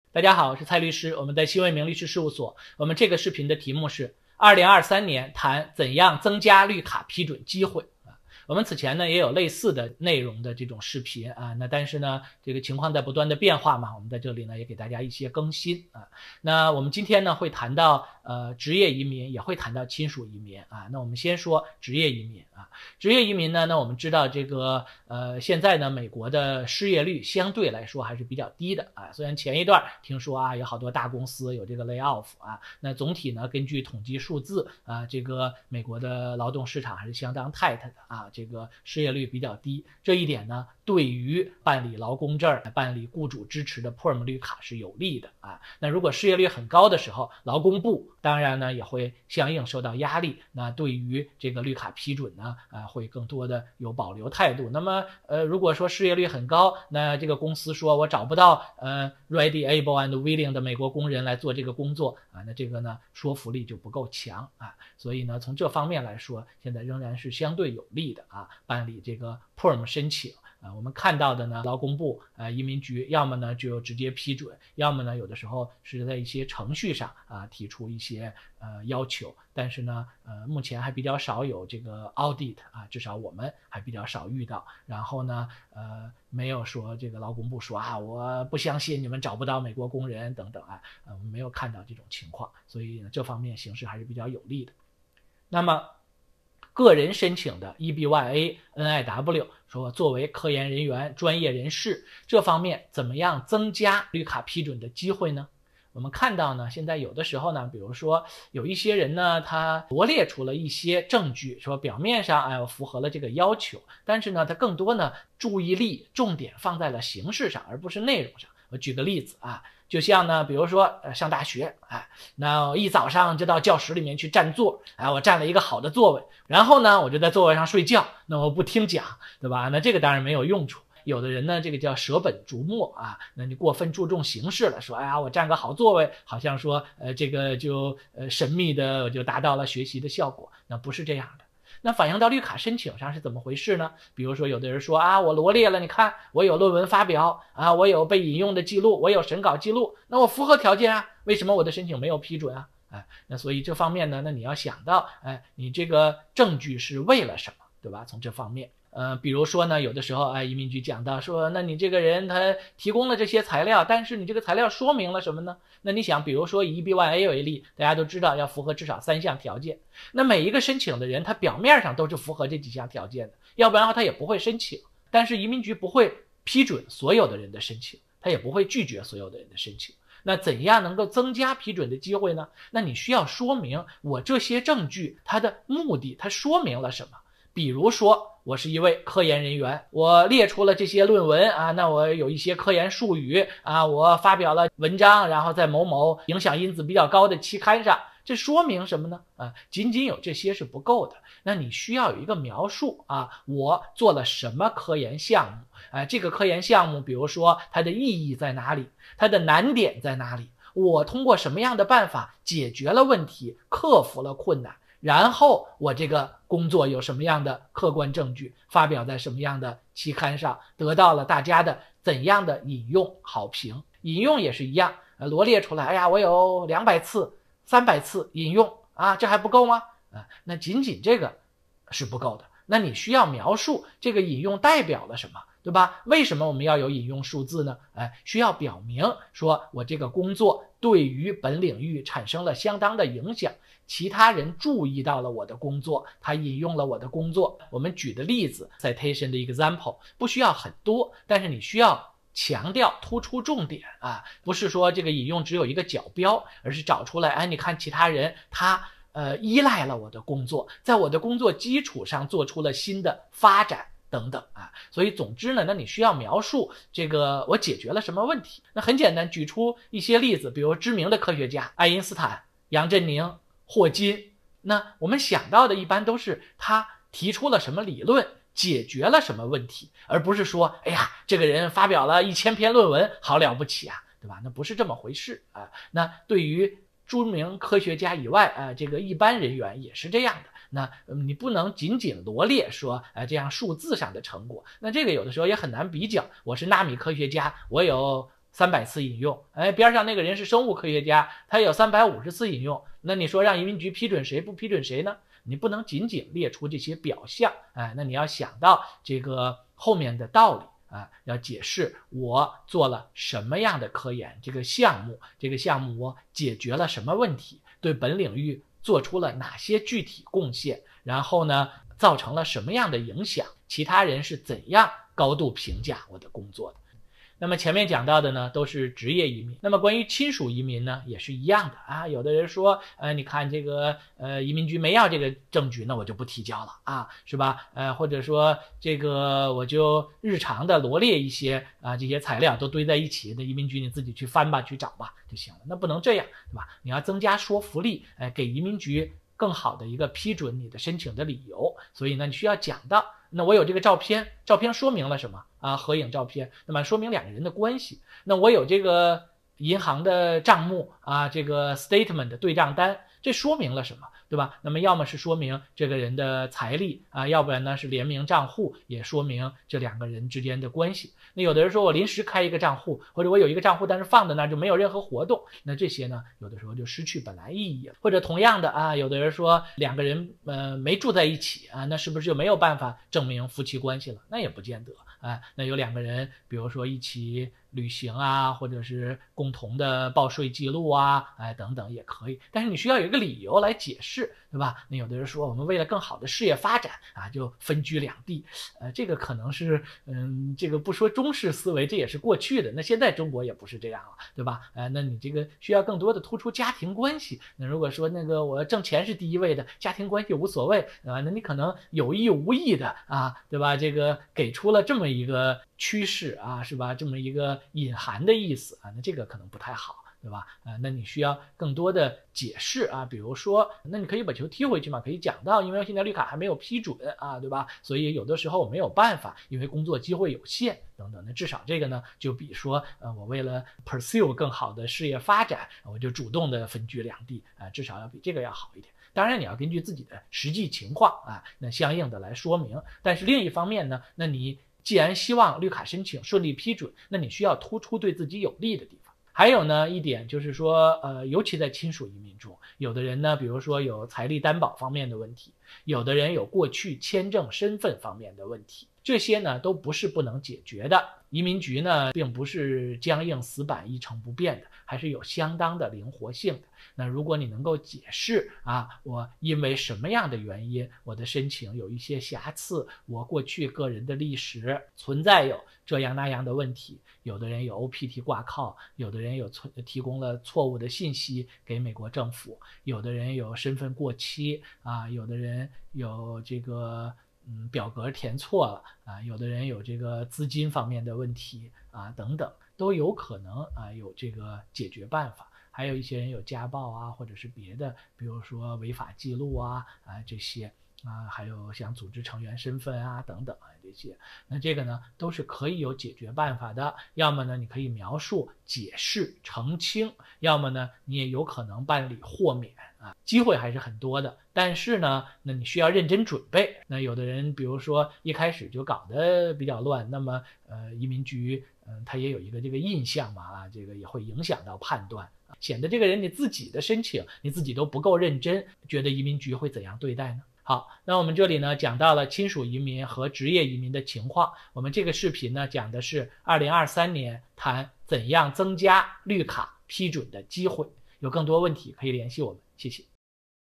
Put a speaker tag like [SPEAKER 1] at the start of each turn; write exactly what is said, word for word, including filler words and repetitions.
[SPEAKER 1] 大家好，我是蔡律师，我们在新为民律师事务所。我们这个视频的题目是二零二三年谈怎样增加绿卡批准机会。我们此前呢也有类似的内容的这种视频啊，那但是呢这个情况在不断的变化嘛，我们在这里呢也给大家一些更新啊。那我们今天呢会谈到呃职业移民，也会谈到亲属移民啊。那我们先说职业移民啊，职业移民呢，那我们知道这个呃现在呢美国的失业率相对来说还是比较低的啊，虽然前一段听说啊有好多大公司有这个 lay off 啊，那总体呢根据统计数字啊，这个美国的劳动市场还是相当 tight 的啊。这个失业率比较低，这一点呢对于办理劳工证、办理雇主支持的 P E R M 绿卡是有利的啊。那如果失业率很高的时候，劳工部当然呢也会相应受到压力，那对于这个绿卡批准呢啊会更多的有保留态度。那么呃如果说失业率很高，那这个公司说我找不到呃 ready able and willing 的美国工人来做这个工作啊，那这个呢说服力就不够强啊。所以呢从这方面来说，现在仍然是相对有利的啊，办理这个 P E R M 申请啊，我们看到的呢，劳工部啊、移民局要么呢就直接批准，要么呢有的时候是在一些程序上啊提出一些呃要求，但是呢呃目前还比较少有这个 audit 啊，至少我们还比较少遇到。然后呢呃没有说这个劳工部说啊我不相信你们找不到美国工人等等啊，呃、我们没有看到这种情况，所以呢这方面形势还是比较有利的。那么个人申请的 E B Y A N I W 说作为科研人员、专业人士，这方面怎么样增加绿卡批准的机会呢？我们看到呢，现在有的时候呢，比如说有一些人呢，他罗列出了一些证据，说表面上哎符合了这个要求，但是呢，他更多呢注意力重点放在了形式上，而不是内容上。我举个例子啊，就像呢，比如说呃上大学，哎，那我一早上就到教室里面去占座，哎，我占了一个好的座位，然后呢，我就在座位上睡觉，那我不听讲，对吧？那这个当然没有用处。有的人呢，这个叫舍本逐末啊，那你过分注重形式了，说哎呀，我占个好座位，好像说呃这个就呃神秘的就达到了学习的效果，那不是这样的。那反映到绿卡申请上是怎么回事呢？比如说有的人说啊，我罗列了，你看我有论文发表啊，我有被引用的记录，我有审稿记录，那我符合条件啊，为什么我的申请没有批准啊？哎，那所以这方面呢，那你要想到，哎，你这个证据是为了什么，对吧？从这方面。呃，比如说呢，有的时候哎，移民局讲到说，那你这个人他提供了这些材料，但是你这个材料说明了什么呢？那你想，比如说以 E B Y A 为例，大家都知道要符合至少三项条件，那每一个申请的人他表面上都是符合这几项条件的，要不然的话他也不会申请。但是移民局不会批准所有的人的申请，他也不会拒绝所有的人的申请。那怎样能够增加批准的机会呢？那你需要说明我这些证据它的目的，它说明了什么。比如说我是一位科研人员，我列出了这些论文啊，那我有一些科研术语啊，我发表了文章，然后在某某影响因子比较高的期刊上，这说明什么呢？啊，仅仅有这些是不够的，那你需要有一个描述啊，我做了什么科研项目啊，这个科研项目比如说它的意义在哪里，它的难点在哪里，我通过什么样的办法解决了问题，克服了困难，然后我这个工作有什么样的客观证据，发表在什么样的期刊上，得到了大家的怎样的引用好评。引用也是一样，呃，罗列出来，哎呀，我有两百次、三百次引用啊，这还不够吗？啊，那仅仅这个是不够的。那你需要描述这个引用代表了什么，对吧？为什么我们要有引用数字呢？哎，需要表明说我这个工作对于本领域产生了相当的影响，其他人注意到了我的工作，他引用了我的工作。我们举的例子 citation 的 example 不需要很多，但是你需要强调突出重点啊，不是说这个引用只有一个角标，而是找出来，哎，你看其他人他呃依赖了我的工作，在我的工作基础上做出了新的发展等等啊。所以总之呢，那你需要描述这个我解决了什么问题。那很简单，举出一些例子，比如知名的科学家爱因斯坦、杨振宁、霍金，那我们想到的一般都是他提出了什么理论，解决了什么问题，而不是说哎呀这个人发表了一千篇论文，好了不起啊，对吧？那不是这么回事啊。那对于著名科学家以外啊，这个一般人员也是这样的。那你不能仅仅罗列说呃这样数字上的成果，那这个有的时候也很难比较。我是纳米科学家，我有三百次引用，哎，边上那个人是生物科学家，他有三百五十次引用，那你说让移民局批准谁不批准谁呢？你不能仅仅列出这些表象，哎，那你要想到这个后面的道理啊，要解释我做了什么样的科研，这个项目，这个项目我解决了什么问题，对本领域做出了哪些具体贡献，然后呢，造成了什么样的影响，其他人是怎样高度评价我的工作的。那么前面讲到的呢，都是职业移民。那么关于亲属移民呢，也是一样的啊。有的人说，呃，你看这个，呃，移民局没要这个证据，那我就不提交了啊，是吧？呃，或者说这个我就日常的罗列一些啊，这些材料都堆在一起，那移民局你自己去翻吧，去找吧就行了。那不能这样，对吧？你要增加说服力，哎、呃，给移民局更好的一个批准你的申请的理由。所以呢，你需要讲到。那我有这个照片，照片说明了什么啊？合影照片，那么说明两个人的关系。那我有这个银行的账目啊，这个 statement 的对账单，这说明了什么，对吧？那么要么是说明这个人的财力啊，要不然呢是联名账户，也说明这两个人之间的关系。那有的人说我临时开一个账户，或者我有一个账户但是放在那儿就没有任何活动，那这些呢有的时候就失去本来意义了。或者同样的啊，有的人说两个人呃没住在一起啊，那是不是就没有办法证明夫妻关系了？那也不见得啊。那有两个人比如说一起旅行啊，或者是共同的报税记录啊，哎等等也可以，但是你需要有一个理由来解释，对吧？那有的人说我们为了更好的事业发展啊，就分居两地，呃，这个可能是嗯，这个不说中式思维，这也是过去的。那现在中国也不是这样了，对吧？呃，那你这个需要更多的突出家庭关系。那如果说那个我挣钱是第一位的，家庭关系无所谓，啊，那你可能有意无意的啊，对吧？这个给出了这么一个趋势啊，是吧？这么一个隐含的意思啊，那这个可能不太好。对吧？呃，那你需要更多的解释啊，比如说，那你可以把球踢回去嘛，可以讲到，因为现在绿卡还没有批准啊，对吧？所以有的时候我没有办法，因为工作机会有限等等。那至少这个呢，就比说，呃，我为了 pursue 更好的事业发展，我就主动的分居两地啊、呃，至少要比这个要好一点。当然，你要根据自己的实际情况啊，那相应的来说明。但是另一方面呢，那你既然希望绿卡申请顺利批准，那你需要突出对自己有利的地方。还有呢一点就是说，呃，尤其在亲属移民中，有的人呢，比如说有财力担保方面的问题，有的人有过去签证身份方面的问题，这些呢都不是不能解决的。移民局呢并不是僵硬死板一成不变的，还是有相当的灵活性的。那如果你能够解释啊，我因为什么样的原因，我的申请有一些瑕疵，我过去个人的历史存在有这样那样的问题，有的人有 O P T 挂靠，有的人有提供了错误的信息给美国政府，有的人有身份过期啊，有的人有这个嗯表格填错了啊，有的人有这个资金方面的问题啊等等，都有可能啊有这个解决办法。还有一些人有家暴啊，或者是别的，比如说违法记录啊啊这些啊，还有像组织成员身份啊等等啊这些，那这个呢都是可以有解决办法的。要么呢你可以描述、解释、澄清，要么呢你也有可能办理豁免啊，机会还是很多的。但是呢，那你需要认真准备。那有的人比如说一开始就搞得比较乱，那么呃移民局嗯、呃、他也有一个这个印象嘛啊，这个也会影响到判断。显得这个人你自己的申请你自己都不够认真，觉得移民局会怎样对待呢？好，那我们这里呢讲到了亲属移民和职业移民的情况。我们这个视频呢讲的是二零二三年谈怎样增加绿卡批准的机会。有更多问题可以联系我们，谢谢。